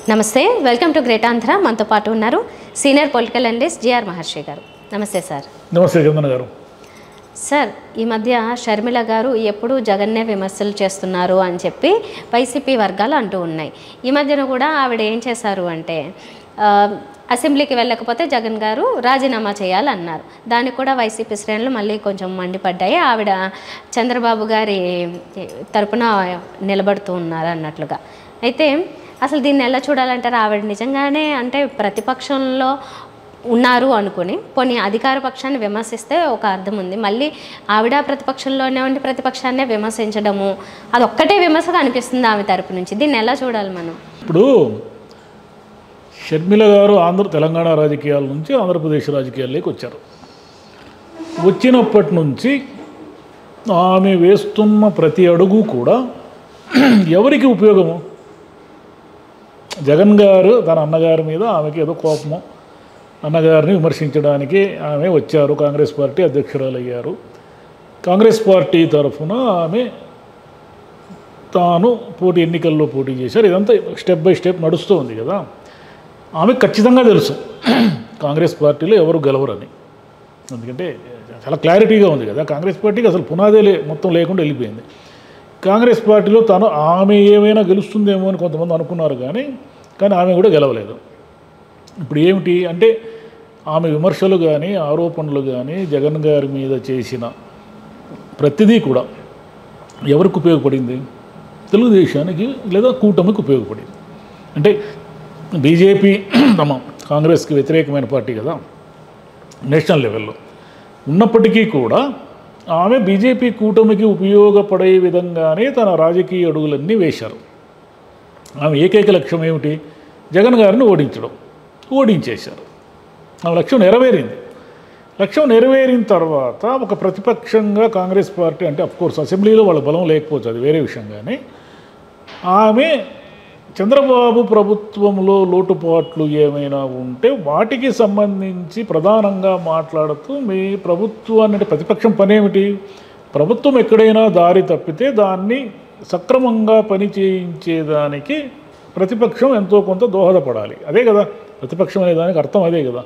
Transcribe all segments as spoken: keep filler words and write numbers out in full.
నమస్తే, welcome to great Andhra. మనతో పాటు ఉన్నారు senior political analyst GR Maharshi గారు. నమస్తే సార్. నమస్తే చందన గారు. సార్, ఈ మధ్య షర్మిల గారు ఎప్పుడు జగన్నే విమర్శలు చేస్తున్నారు అని చెప్పి వైసీపీ వర్గాలు అంటూ ఉన్నాయి. ఈ మధ్యన కూడా ఆవిడ ఏం చేశారు అంటే అసెంబ్లీకి వెళ్ళకపోతే జగన్ గారు రాజీనామా చేయాలన్నారు. దానికి కూడా వైసీపీ శ్రేణులు మళ్ళీ కొంచెం మండిపడ్డాయి. ఆవిడ చంద్రబాబు గారి తరపున నిలబడుతూ ఉన్నారు అన్నట్లుగా. అయితే అసలు దీన్ని ఎలా చూడాలంటారు? ఆవిడ నిజంగానే అంటే ప్రతిపక్షంలో ఉన్నారు అనుకుని పోనీ అధికార పక్షాన్ని విమర్శిస్తే ఒక అర్థం ఉంది. మళ్ళీ ఆవిడ ప్రతిపక్షంలోనే ఉండి ప్రతిపక్షాన్నే విమర్శించడము అదొక్కటే విమర్శగా అనిపిస్తుంది ఆమె తరపు నుంచి. దీన్ని ఎలా చూడాలి మనం? ఇప్పుడు షర్మిల గారు ఆంధ్ర తెలంగాణ రాజకీయాల నుంచి ఆంధ్రప్రదేశ్ రాజకీయాల్లోకి వచ్చారు. వచ్చినప్పటి నుంచి ఆమె వేస్తున్న ప్రతి అడుగు కూడా ఎవరికి ఉపయోగము? జగన్ గారు తన అన్నగారి మీద ఆమెకి ఏదో కోపము, అన్నగారిని విమర్శించడానికి ఆమె వచ్చారు. కాంగ్రెస్ పార్టీ అధ్యక్షురాలు అయ్యారు. కాంగ్రెస్ పార్టీ తరఫున ఆమె తాను పోటీ ఎన్నికల్లో పోటీ చేశారు. ఇదంతా స్టెప్ బై స్టెప్ నడుస్తూ ఉంది కదా. ఆమె ఖచ్చితంగా తెలుసు కాంగ్రెస్ పార్టీలో ఎవరు గెలవరని. ఎందుకంటే చాలా క్లారిటీగా ఉంది కదా. కాంగ్రెస్ పార్టీకి అసలు పునాదే లే మొత్తం లేకుండా వెళ్ళిపోయింది. కాంగ్రెస్ పార్టీలో తను ఆమె ఏమైనా గెలుస్తుందేమో అని కొంతమంది అనుకున్నారు, కానీ కానీ ఆమె కూడా గెలవలేదు. ఇప్పుడు ఏమిటి అంటే ఆమె విమర్శలు కానీ ఆరోపణలు కానీ జగన్ గారి మీద చేసిన ప్రతిదీ కూడా ఎవరికి ఉపయోగపడింది? తెలుగుదేశానికి లేదా కూటమికి ఉపయోగపడింది. అంటే బీజేపీ తమ కాంగ్రెస్కి వ్యతిరేకమైన పార్టీ కదా నేషనల్ లెవెల్లో ఉన్నప్పటికీ కూడా ఆమె బీజేపీ కూటమికి ఉపయోగపడే విధంగానే తన రాజకీయ అడుగులన్నీ వేశారు. ఆమె ఏకైక లక్ష్యం ఏమిటి? జగన్ గారిని ఓడించడం. ఓడించేశారు. ఆమె లక్ష్యం నెరవేరింది. లక్ష్యం నెరవేరిన తర్వాత ఒక ప్రతిపక్షంగా కాంగ్రెస్ పార్టీ అంటే అఫ్కోర్స్ అసెంబ్లీలో వాళ్ళ బలం లేకపోవచ్చు, అది వేరే విషయం. కానీ ఆమె చంద్రబాబు ప్రభుత్వంలో లోటుపాట్లు ఏమైనా ఉంటే వాటికి సంబంధించి ప్రధానంగా మాట్లాడుతూ మీ ప్రభుత్వాన్ని అంటే ప్రతిపక్షం పనేమిటి? ప్రభుత్వం ఎక్కడైనా దారి తప్పితే దాన్ని సక్రమంగా పనిచేయించేదానికి ప్రతిపక్షం ఎంతో కొంత దోహదపడాలి. అదే కదా ప్రతిపక్షం అనే దానికి అర్థం, అదే కదా.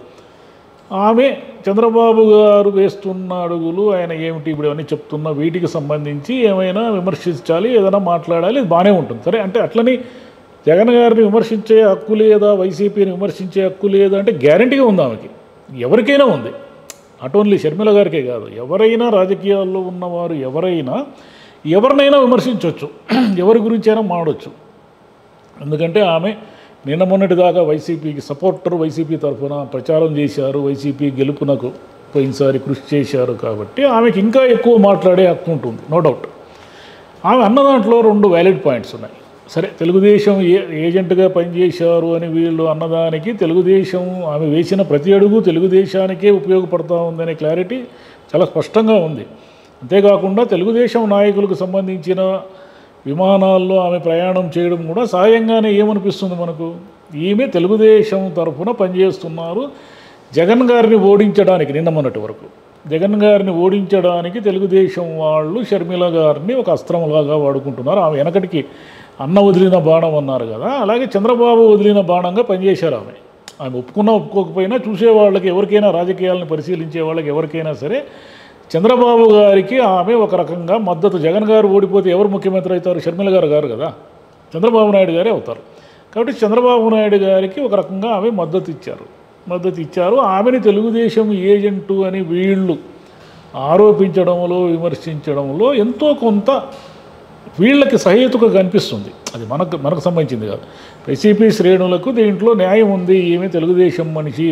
ఆమె చంద్రబాబు గారు వేస్తున్న అడుగులు, ఆయన ఏమిటి ఇప్పుడు అవన్నీ చెప్తున్న వీటికి సంబంధించి ఏమైనా విమర్శించాలి, ఏదైనా మాట్లాడాలి, బాగానే ఉంటుంది. సరే, అంటే అట్లని జగన్ గారిని విమర్శించే హక్కు లేదా, వైసీపీని విమర్శించే హక్కు లేదా అంటే గ్యారంటీగా ఉంది ఆమెకి. ఎవరికైనా ఉంది. నాట్ ఓన్లీ షర్మిల గారికే కాదు, ఎవరైనా రాజకీయాల్లో ఉన్నవారు ఎవరైనా ఎవరినైనా విమర్శించవచ్చు, ఎవరి గురించి అయినా మాడవచ్చు. ఎందుకంటే ఆమె నిన్న మొన్నటి దాకా వైసీపీకి సపోర్టర్, వైసీపీ తరఫున ప్రచారం చేశారు, వైసీపీ గెలుపునకు పోయినసారి కృషి చేశారు. కాబట్టి ఆమెకి ఇంకా ఎక్కువ మాట్లాడే హక్కు ఉంటుంది, నో డౌట్. ఆమె అన్న దాంట్లో రెండు వ్యాలిడ్ పాయింట్స్ ఉన్నాయి. సరే, తెలుగుదేశం ఏ ఏజెంట్గా పనిచేశారు అని వీళ్ళు అన్నదానికి తెలుగుదేశం ఆమె వేసిన ప్రతి అడుగు తెలుగుదేశానికే ఉపయోగపడతా ఉందనే క్లారిటీ చాలా స్పష్టంగా ఉంది. అంతేకాకుండా తెలుగుదేశం నాయకులకు సంబంధించిన విమానాల్లో ఆమె ప్రయాణం చేయడం కూడా సహాయంగానే ఏమనిపిస్తుంది మనకు? ఈమె తెలుగుదేశం తరఫున పనిచేస్తున్నారు. జగన్ గారిని ఓడించడానికి నిన్న మొన్నటి వరకు జగన్ గారిని ఓడించడానికి తెలుగుదేశం వాళ్ళు షర్మిల గారిని ఒక అస్త్రంలాగా వాడుకుంటున్నారు. ఆమె వెనకటికి అన్న వదిలిన బాణం అన్నారు కదా, అలాగే చంద్రబాబు వదిలిన బాణంగా పనిచేశారు ఆమె. ఆమె ఒప్పుకున్నా ఒప్పుకోకపోయినా చూసేవాళ్ళకి, ఎవరికైనా రాజకీయాలను పరిశీలించే వాళ్ళకి ఎవరికైనా సరే చంద్రబాబు గారికి ఆమె ఒక రకంగా మద్దతు. జగన్ గారు ఓడిపోతే ఎవరు ముఖ్యమంత్రి అవుతారు? షర్మిల గారు గారు కదా, చంద్రబాబు నాయుడు గారే అవుతారు. కాబట్టి చంద్రబాబు నాయుడు గారికి ఒక రకంగా ఆమె మద్దతు ఇచ్చారు మద్దతు ఇచ్చారు ఆమెని తెలుగుదేశం ఏజెంటు అని వీళ్ళు ఆరోపించడంలో, విమర్శించడంలో ఎంతో కొంత వీళ్ళకి సహేతుగా కనిపిస్తుంది. అది మనకు మనకు సంబంధించింది కాదు. వైసీపీ శ్రేణులకు దీంట్లో న్యాయం ఉంది. ఈమె తెలుగుదేశం మనిషి,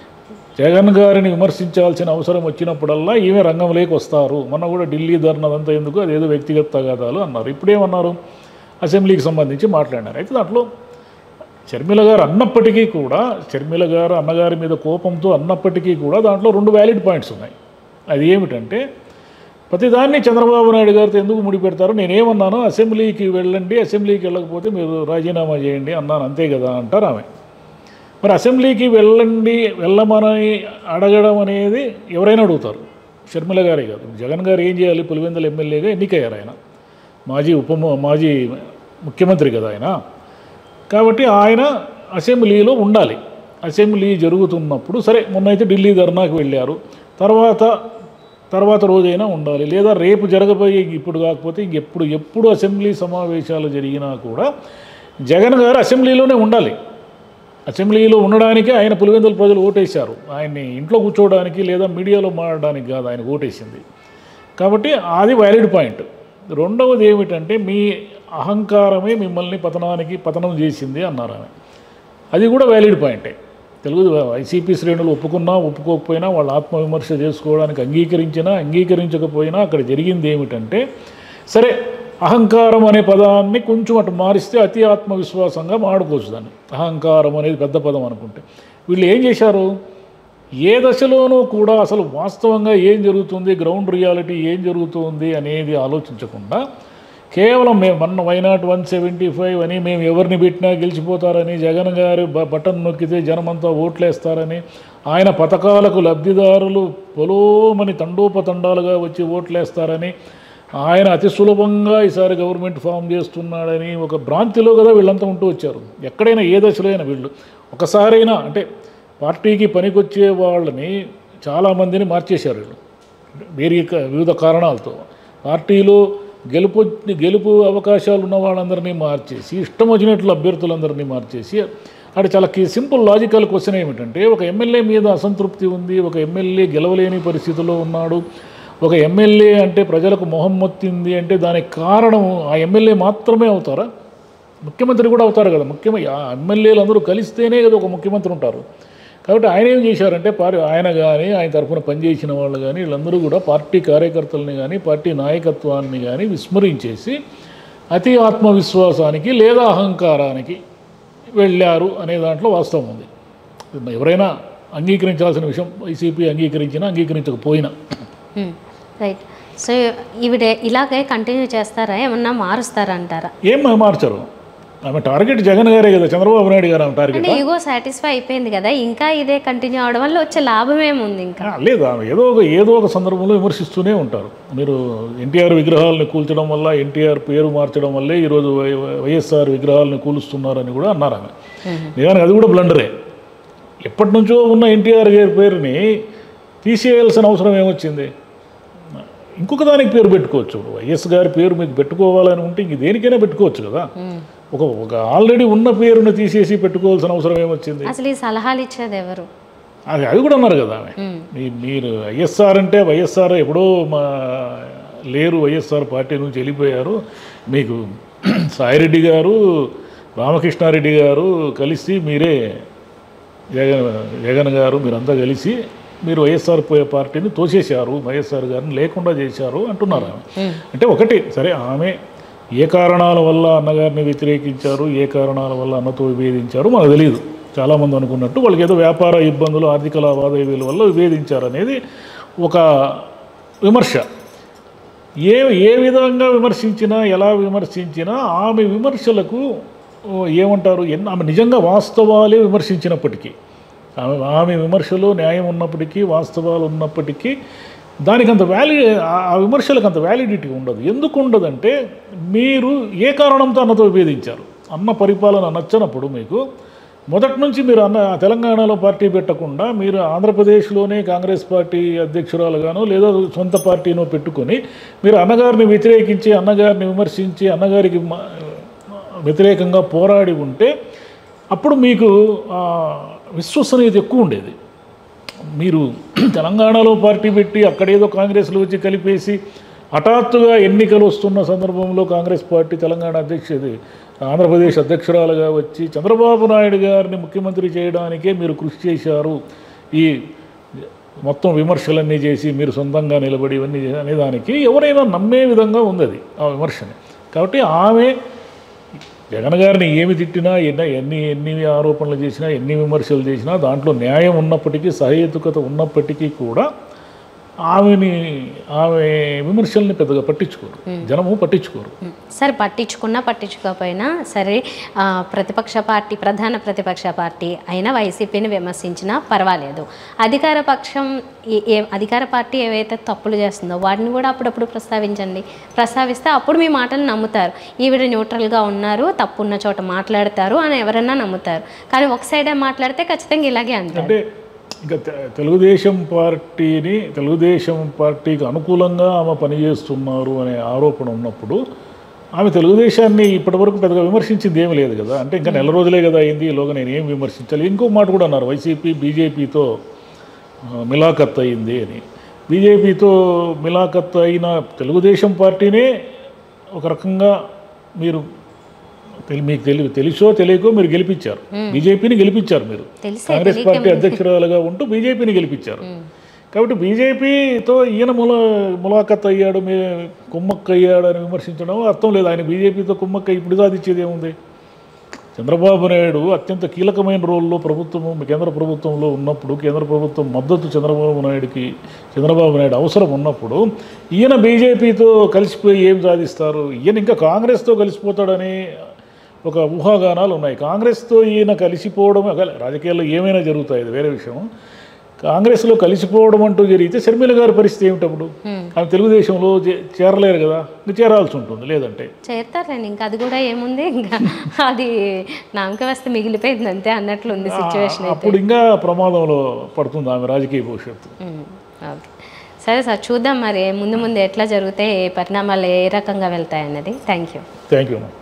జగన్ గారిని విమర్శించాల్సిన అవసరం వచ్చినప్పుడల్లా ఈమె రంగంలోకి వస్తారు. మొన్న కూడా ఢిల్లీ ధర్నాదంతా ఎందుకు, అదేదో వ్యక్తిగత తగాదాలు అన్నారు. ఇప్పుడేమన్నారు? అసెంబ్లీకి సంబంధించి మాట్లాడినారు. అయితే దాంట్లో షర్మిల గారు అన్నప్పటికీ కూడా, షర్మిల గారు అన్నగారి మీద కోపంతో అన్నప్పటికీ కూడా దాంట్లో రెండు వ్యాలిడ్ పాయింట్స్ ఉన్నాయి. అది ఏమిటంటే ప్రతిదాన్ని చంద్రబాబు నాయుడు గారితో ఎందుకు ముడిపెడతారు? నేనేమన్నాను, అసెంబ్లీకి వెళ్ళండి, అసెంబ్లీకి వెళ్ళకపోతే మీరు రాజీనామా చేయండి అన్నాను, అంతే కదా అంటారు ఆమె. మరి అసెంబ్లీకి వెళ్ళండి, వెళ్ళమని అడగడం అనేది ఎవరైనా అడుగుతారు, షర్మిల గారే కాదు. జగన్ గారు ఏం చేయాలి? పులివెందుల ఎమ్మెల్యేగా ఎన్నికయ్యారు. ఆయన మాజీ ఉప మాజీ ముఖ్యమంత్రి కదా ఆయన. కాబట్టి ఆయన అసెంబ్లీలో ఉండాలి. అసెంబ్లీ జరుగుతున్నప్పుడు సరే మొన్నైతే ఢిల్లీ ధర్నాకు వెళ్ళారు, తర్వాత తర్వాత రోజైనా ఉండాలి, లేదా రేపు జరగబోయే ఇప్పుడు కాకపోతే ఇంకెప్పుడు ఎప్పుడు అసెంబ్లీ సమావేశాలు జరిగినా కూడా జగన్ గారు అసెంబ్లీలోనే ఉండాలి. అసెంబ్లీలో ఉండడానికి ఆయన పులివెందుల ప్రజలు ఓటేశారు, ఆయన్ని ఇంట్లో కూర్చోవడానికి లేదా మీడియాలో మాట్లాడడానికి కాదు ఆయన ఓటేసింది. కాబట్టి అది వ్యాలిడ్ పాయింట్. రెండవది ఏమిటంటే మీ అహంకారమే మిమ్మల్ని పతనానికి పతనం చేసింది అన్నారు ఆమె. అది కూడా వ్యాలిడ్ పాయింటే. తెలుగు వైసీపీ శ్రేణులు ఒప్పుకున్నా ఒప్పుకోకపోయినా వాళ్ళు ఆత్మవిమర్శ చేసుకోవడానికి అంగీకరించినా అంగీకరించకపోయినా అక్కడ జరిగింది ఏమిటంటే సరే అహంకారం అనే పదాన్ని కొంచెం అటు మారిస్తే అతి ఆత్మవిశ్వాసంగా మాడుకోవచ్చు దాన్ని. అహంకారం అనేది పెద్ద పదం అనుకుంటే వీళ్ళు ఏం చేశారు, ఏ దశలోనూ కూడా అసలు వాస్తవంగా ఏం జరుగుతుంది, గ్రౌండ్ రియాలిటీ ఏం జరుగుతుంది అనేది ఆలోచించకుండా కేవలం మేము మొన్న వైనాట్ వన్ సెవెంటీ ఫైవ్ అని మేము ఎవరిని పెట్టినా గెలిచిపోతారని, జగన్ గారు బటన్ నొక్కితే జనమంతా ఓట్లేస్తారని, ఆయన పథకాలకు లబ్ధిదారులు పొలోమని తండోపతండాలుగా వచ్చి ఓట్లేస్తారని, ఆయన అతి సులభంగా ఈసారి గవర్నమెంట్ ఫామ్ చేస్తున్నాడని ఒక భ్రాంతిలో కదా వీళ్ళంతా ఉంటూ వచ్చారు. ఎక్కడైనా ఏ దశలో అయినా వీళ్ళు ఒకసారైనా అంటే పార్టీకి పనికొచ్చే వాళ్ళని చాలామందిని మార్చేశారు వీళ్ళు వేరే వివిధ కారణాలతో. పార్టీలో గెలుపు గెలుపు అవకాశాలు ఉన్న వాళ్ళందరినీ మార్చేసి ఇష్టం వచ్చినట్లు అభ్యర్థులందరినీ మార్చేసి అక్కడ చాలా సింపుల్ లాజికల్ క్వశ్చన్ ఏమిటంటే ఒక ఎమ్మెల్యే మీద అసంతృప్తి ఉంది, ఒక ఎమ్మెల్యే గెలవలేని పరిస్థితిలో ఉన్నాడు, ఒక ఎమ్మెల్యే అంటే ప్రజలకు మొహం మొత్తింది అంటే దానికి కారణం ఆ ఎమ్మెల్యే మాత్రమే అవుతారా? ముఖ్యమంత్రి కూడా అవుతారు కదా. ముఖ్యమంత్రి ఆ ఎమ్మెల్యేలు అందరూ కలిస్తేనే కదా ఒక ముఖ్యమంత్రి ఉంటారు. కాబట్టి ఆయన ఏం చేశారంటే పార్టీ ఆయన కానీ ఆయన తరఫున పనిచేసిన వాళ్ళు కానీ వీళ్ళందరూ కూడా పార్టీ కార్యకర్తలని కానీ పార్టీ నాయకత్వాన్ని కానీ విస్మరించేసి అతి ఆత్మవిశ్వాసానికి లేదా అహంకారానికి వెళ్ళారు అనే దాంట్లో వాస్తవం ఉంది. ఎవరైనా అంగీకరించాల్సిన విషయం, వైసీపీ అంగీకరించినా అంగీకరించకపోయినా. రైట్. సో ఈవిడ ఇలాగే కంటిన్యూ చేస్తారా, ఏమన్నా మారుస్తారా అంటారా? ఏం మార్చరు. ఆమె టార్గెట్ జగన్ గారే కదా, చంద్రబాబు నాయుడు గారు ఆమె టార్గెట్. అంటే ఈగో సాటిస్ఫై అయిపోయింది కదా, ఇంకా ఇదే కంటిన్యూ అవడం వల్ల వచ్చే లాభం ఏముంది? ఇంకా లేదు, ఆమె ఏదో ఒక ఏదో ఒక సందర్భంలో విమర్శిస్తూనే ఉంటారు. మీరు ఎన్టీఆర్ విగ్రహాలను కూల్చడం వల్ల, ఎన్టీఆర్ పేరు మార్చడం వల్లే ఈరోజు వైఎస్ఆర్ విగ్రహాలను కూలుస్తున్నారని కూడా అన్నారు ఆమె. నిజానికి అది కూడా బ్లండరే. ఎప్పటి నుంచో ఉన్న ఎన్టీఆర్ గారి పేరుని తీసేయాల్సిన అవసరం ఏమొచ్చింది? ఇంకొక దానికి పేరు పెట్టుకోవచ్చు. వైఎస్ గారి పేరు మీకు పెట్టుకోవాలని ఉంటే ఇంక దేనికైనా పెట్టుకోవచ్చు కదా. ఒక ఒక ఆల్రెడీ ఉన్న పేరును తీసేసి పెట్టుకోవాల్సిన అవసరం ఏమొచ్చింది? అసలు ఈ సలహాలు ఇచ్చేది ఎవరు? అది అది కూడా అన్నారు కదా ఆమె. మీరు వైఎస్ఆర్ అంటే వైఎస్ఆర్ ఎప్పుడో మా లేరు, వైఎస్ఆర్ పార్టీ నుంచి వెళ్ళిపోయారు. మీకు సాయిరెడ్డి గారు, రామకృష్ణారెడ్డి గారు కలిసి మీరే జగన్ జగన్ గారు మీరంతా కలిసి మీరు వైఎస్ఆర్ పార్టీని తోసేశారు, వైఎస్ఆర్ గారిని లేకుండా చేశారు అంటున్నారు ఆమె. అంటే ఒకటి సరే, ఆమె ఏ కారణాల వల్ల అన్నగారిని వ్యతిరేకించారు, ఏ కారణాల వల్ల అన్నతో విభేదించారు మనకు తెలియదు. చాలామంది అనుకున్నట్టు వాళ్ళకి ఏదో వ్యాపార ఇబ్బందులు, ఆర్థిక లావాదేవీల వల్ల విభేదించారు అనేది ఒక విమర్శ. ఏ ఏ విధంగా విమర్శించినా, ఎలా విమర్శించినా ఆమె విమర్శలకు ఏమంటారు, ఆమె నిజంగా వాస్తవాలే విమర్శించినప్పటికీ, ఆమె ఆమె విమర్శలో న్యాయం ఉన్నప్పటికీ, వాస్తవాలు ఉన్నప్పటికీ దానికి అంత వ్యాలి ఆ విమర్శలకు అంత వ్యాలిడిటీ ఉండదు. ఎందుకు ఉండదంటే మీరు ఏ కారణంతో అన్నతో విభేదించారు. అన్న పరిపాలన నచ్చనప్పుడు మీకు మొదటి నుంచి మీరు అన్న తెలంగాణలో పార్టీ పెట్టకుండా మీరు ఆంధ్రప్రదేశ్లోనే కాంగ్రెస్ పార్టీ అధ్యక్షురాలుగానో లేదా సొంత పార్టీనో పెట్టుకొని మీరు అన్నగారిని వ్యతిరేకించి, అన్నగారిని విమర్శించి, అన్నగారికి వ్యతిరేకంగా పోరాడి ఉంటే అప్పుడు మీకు విశ్వసనీయత ఎక్కువ ఉండేది. మీరు తెలంగాణలో పార్టీ పెట్టి అక్కడేదో కాంగ్రెస్లో వచ్చి కలిపేసి హఠాత్తుగా ఎన్నికలు వస్తున్న సందర్భంలో కాంగ్రెస్ పార్టీ తెలంగాణ అధ్యక్షుడి ఆంధ్రప్రదేశ్ అధ్యక్షురాలుగా వచ్చి చంద్రబాబు నాయుడు గారిని ముఖ్యమంత్రి చేయడానికే మీరు కృషి చేశారు, ఈ మొత్తం విమర్శలన్నీ చేసి మీరు సొంతంగా నిలబడి ఇవన్నీ అనేదానికి ఎవరైనా నమ్మే విధంగా ఉంది అది ఆ విమర్శని. కాబట్టి ఆమె జగన్ గారిని ఏమి తిట్టినా, ఎన్ని ఎన్ని ఎన్ని ఆరోపణలు చేసినా, ఎన్ని విమర్శలు చేసినా దాంట్లో న్యాయం ఉన్నప్పటికీ, సహేతుకత ఉన్నప్పటికీ కూడా ఆమెని ఆమె విమర్శల్ని పెద్దగా పట్టించుకోరు, జనము పట్టించుకోరు. సరే పట్టించుకున్నా పట్టించుకోకపోయినా సరే ఆ, ప్రతిపక్ష పార్టీ ప్రధాన ప్రతిపక్ష పార్టీ అయిన వైసీపీని విమర్శించినా పర్వాలేదు. అధికార పక్షం ఏ- ఏ అధికార పార్టీ ఏవైతే తప్పులు చేస్తుందో వాటిని కూడా అప్పుడప్పుడు ప్రస్తావించండి. ప్రస్తావిస్తే అప్పుడు మీ మాటలు నమ్ముతారు. ఈవిడ న్యూట్రల్గా ఉన్నారు, తప్పు ఉన్న చోట మాట్లాడతారు అని ఎవరన్నా నమ్ముతారు. కానీ ఒక సైడే మాట్లాడితే ఖచ్చితంగా ఇలాగే అంటారు. అంటే ఇంకా తె- తెలుగుదేశం పార్టీని తెలుగుదేశం పార్టీకి అనుకూలంగా ఆమె పనిచేస్తున్నారు అనే ఆరోపణ ఉన్నప్పుడు ఆమె తెలుగుదేశాన్ని ఇప్పటివరకు పెద్దగా విమర్శించింది ఏమీ లేదు కదా. అంటే ఇంకా నెల రోజులే కదా అయింది, ఈలోగా నేను ఏం విమర్శించాలి. ఇంకో మాట కూడా అన్నారు, వైసీపీ బీజేపీతో మిలాఖత్ అయింది అని. బీజేపీతో మిలాఖత్ అయిన తెలుగుదేశం పార్టీనే ఒక రకంగా మీరు తెలి మీకు తెలి తెలుసో తెలియకో మీరు గెలిపించారు, బీజేపీని గెలిపించారు. మీరు తెలిసే కాంగ్రెస్ తెలియక పార్టీ అధ్యక్షురాలుగా ఉంటూ బీజేపీని గెలిపించారు. కాబట్టి బీజేపీతో ఈయన ములా ములాఖత్ అయ్యాడు, మీ కుమ్మక్క అయ్యాడు అని విమర్శించడం అర్థం లేదు. ఆయన బీజేపీతో కుమ్మక్క ఇప్పుడు సాధించేది ఏముంది? చంద్రబాబు నాయుడు అత్యంత కీలకమైన రోల్లో ప్రభుత్వము కేంద్ర ప్రభుత్వంలో ఉన్నప్పుడు, కేంద్ర ప్రభుత్వం మద్దతు చంద్రబాబు నాయుడుకి చంద్రబాబు నాయుడు అవసరం ఉన్నప్పుడు ఈయన బీజేపీతో కలిసిపోయి ఏం సాధిస్తారు? ఈయన ఇంకా కాంగ్రెస్తో కలిసిపోతాడని ఒక ఊహాగానాలు ఉన్నాయి. కాంగ్రెస్తో ఈయన కలిసిపోవడం రాజకీయాల్లో ఏమైనా జరుగుతాయి, అది వేరే విషయం. కాంగ్రెస్లో కలిసిపోవడం అంటూ జరిగితే షర్మిల గారి పరిస్థితి ఏమిటప్పుడు? ఆమె తెలుగుదేశంలో చే- చేరలేరు కదా, ఇంకా చేరాల్సి ఉంటుంది. లేదంటే చేరుతారులేండి, ఇంకా అది కూడా ఏముంది, ఇంకా అది నామకే వస్తే మిగిలిపోయింది అంతే అన్నట్లుంది సిచ్యువేషన్ అయితే. అప్పుడు ఇంకా ప్రమాదంలో పడుతుంది ఆమె రాజకీయ భవిష్యత్తు. ఉమ్, ఓకే సరే సార్, చూద్దాం మరి ముందు ముందు ఎట్లా జరుగుతాయి, ఏ పరిణామాలు ఏ రకంగా వెళ్తాయి అన్నది. Thank you. Thank you.